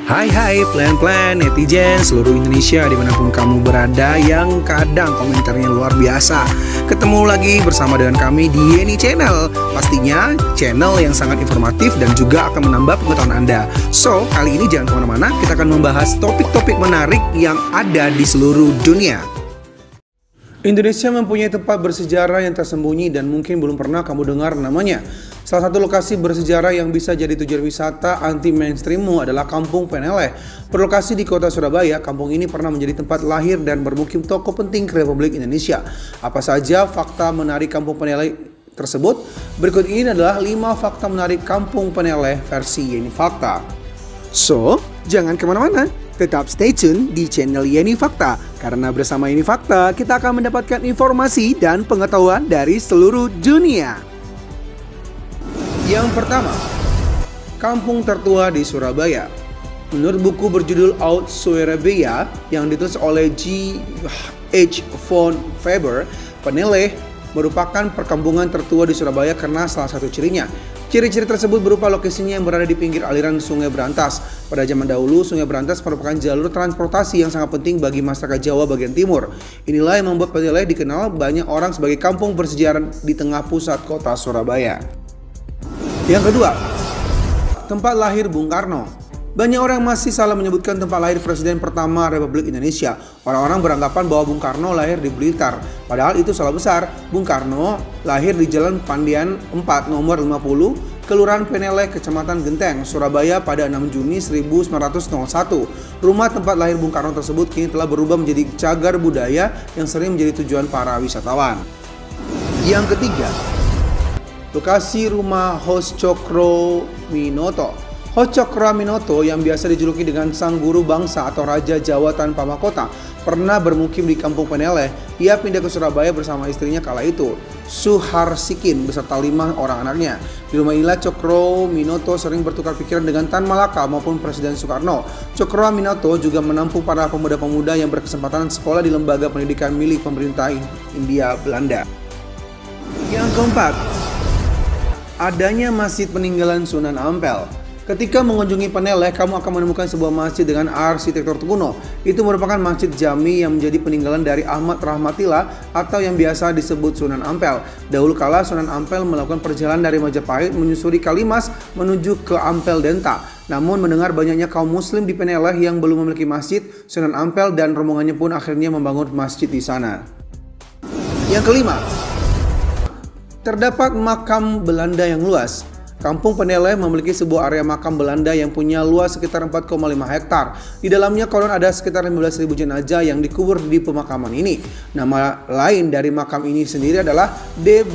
Hai plan-plan netizen seluruh Indonesia dimanapun kamu berada yang kadang komentarnya luar biasa. Ketemu lagi bersama dengan kami di Yeni Channel. Pastinya channel yang sangat informatif dan juga akan menambah pengetahuan Anda. So, kali ini jangan kemana-mana, kita akan membahas topik-topik menarik yang ada di seluruh dunia. Indonesia mempunyai tempat bersejarah yang tersembunyi dan mungkin belum pernah kamu dengar namanya. Salah satu lokasi bersejarah yang bisa jadi tujuan wisata anti mainstreammu adalah Kampung Peneleh. Berlokasi di kota Surabaya, kampung ini pernah menjadi tempat lahir dan bermukim tokoh penting Republik Indonesia. Apa saja fakta menarik Kampung Peneleh tersebut? Berikut ini adalah 5 fakta menarik Kampung Peneleh versi Yeni Fakta. So, jangan kemana-mana. Tetap stay tune di channel Yeni Fakta, karena bersama Yeni Fakta kita akan mendapatkan informasi dan pengetahuan dari seluruh dunia. Yang pertama, kampung tertua di Surabaya. Menurut buku berjudul Oud Surabaya yang ditulis oleh G.H. von Faber, Peneleh merupakan perkampungan tertua di Surabaya karena salah satu cirinya. Ciri-ciri tersebut berupa lokasinya yang berada di pinggir aliran Sungai Berantas. Pada zaman dahulu, Sungai Berantas merupakan jalur transportasi yang sangat penting bagi masyarakat Jawa bagian timur. Inilah yang membuat Peneleh dikenal banyak orang sebagai kampung bersejarah di tengah pusat kota Surabaya. Yang kedua, tempat lahir Bung Karno. Banyak orang masih salah menyebutkan tempat lahir Presiden pertama Republik Indonesia. Orang-orang beranggapan bahwa Bung Karno lahir di Blitar. Padahal itu salah besar. Bung Karno lahir di Jalan Pandian 4 nomor 50, Kelurahan Peneleh, Kecamatan Genteng, Surabaya pada 6 Juni 1901. Rumah tempat lahir Bung Karno tersebut kini telah berubah menjadi cagar budaya yang sering menjadi tujuan para wisatawan. Yang ketiga, lokasi rumah Host Cokroaminoto. Host Cokroaminoto yang biasa dijuluki dengan Sang Guru Bangsa atau Raja Jawa tanpa mahkota pernah bermukim di Kampung Peneleh. Ia pindah ke Surabaya bersama istrinya kala itu, Suharsikin, beserta 5 orang anaknya. Di rumah inilah Cokroaminoto sering bertukar pikiran dengan Tan Malaka maupun Presiden Soekarno. Cokroaminoto juga menampung para pemuda-pemuda yang berkesempatan sekolah di lembaga pendidikan milik pemerintah Hindia Belanda. Yang keempat, adanya Masjid Peninggalan Sunan Ampel. Ketika mengunjungi Peneleh, kamu akan menemukan sebuah masjid dengan arsitektur kuno. Itu merupakan Masjid Jami yang menjadi peninggalan dari Ahmad Rahmatillah atau yang biasa disebut Sunan Ampel. Dahulu kala Sunan Ampel melakukan perjalanan dari Majapahit menyusuri Kalimas menuju ke Ampel Denta. Namun mendengar banyaknya kaum muslim di Peneleh yang belum memiliki masjid, Sunan Ampel dan rombongannya pun akhirnya membangun masjid di sana. Yang kelima, terdapat makam Belanda yang luas. Kampung Peneleh memiliki sebuah area makam Belanda yang punya luas sekitar 4,5 hektar. Di dalamnya konon ada sekitar 15.000 jenazah yang dikubur di pemakaman ini. Nama lain dari makam ini sendiri adalah De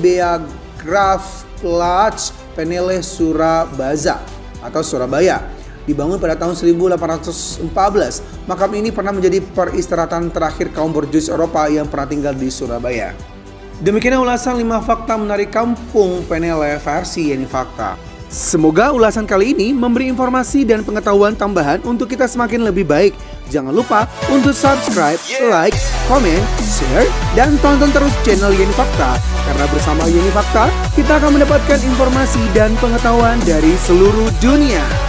Begraafplaats Peneleh Surabaya atau Surabaya. Dibangun pada tahun 1814, makam ini pernah menjadi peristirahatan terakhir kaum borjuis Eropa yang pernah tinggal di Surabaya. Demikian ulasan 5 fakta menarik Kampung Peneleh versi Yeni Fakta. Semoga ulasan kali ini memberi informasi dan pengetahuan tambahan untuk kita semakin lebih baik. Jangan lupa untuk subscribe, like, comment, share, dan tonton terus channel Yeni Fakta. Karena bersama Yeni Fakta, kita akan mendapatkan informasi dan pengetahuan dari seluruh dunia.